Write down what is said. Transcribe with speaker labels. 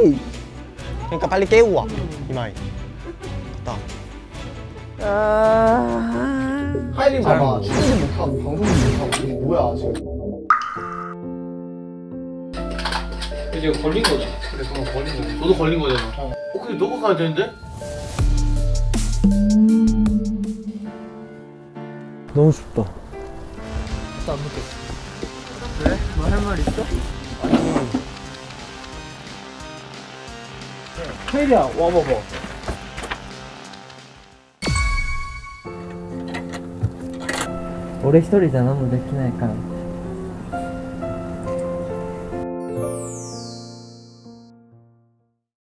Speaker 1: 빨리. 그러니까 빨리 깨우고 와. 이마에. 나.
Speaker 2: 하이린 봐봐. 출연도 못하고 방송도 못하고 지금 뭐야 지금.
Speaker 3: 이제 걸린 거죠. 그래, 그럼 걸린 거죠. 너도 걸린 거잖아. 근데 너가 가야 되는데?
Speaker 1: 너무 춥다.
Speaker 3: 안 먹겠어. 그래? 뭐 할 말 있어?
Speaker 2: 하이리야 와봐봐.
Speaker 4: 俺一人じゃ飲むできないから